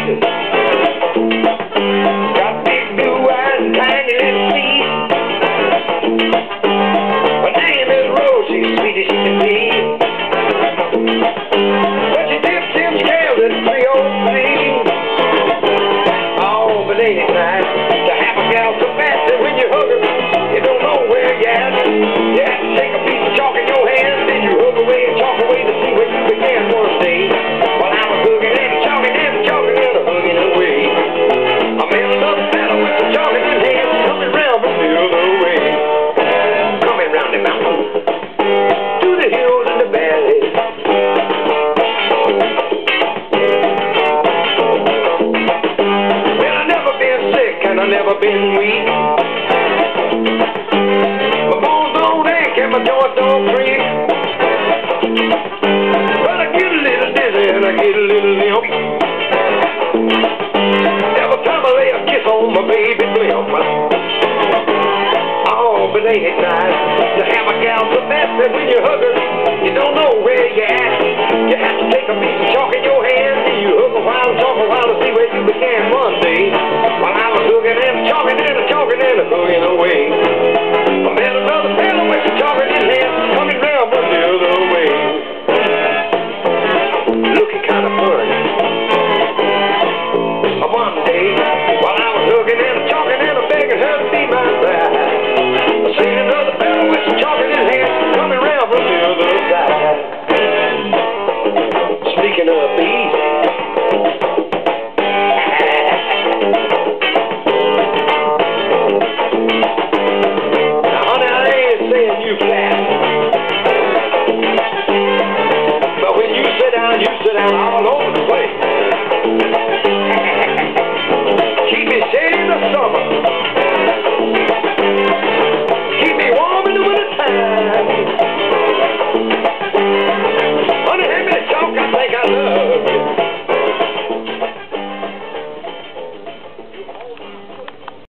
Got big blue eyes and tiny little feet. Her name is Rose, she's sweet as she can be. But she dips them scales at 303. Oh, but ain't it nice to have a gal so fast that when you hug her, you don't know where you're at. You have to take a piece of chalk in your hand, then you hug away and chalk away to see where you began one day. While I was hugging and chalking and chalking and hugging away, I met another fella with the chalk in his hand, coming round from the other way. Coming round the mountain, to the hills and the valleys. Well, I never been sick and I never been weak. My bones don't ache and my joints don't creak. But I get a little dizzy and I get a little limp every time I lay a kiss on my baby blimp. Oh, but ain't it nice to have a gal so fast that when you hug her, you don't know where you're at. You have to take a piece of chalk in your hand, and you hug a while and talk a while to see where you began one day. While I was hugging and chalking and chalking and hugging away.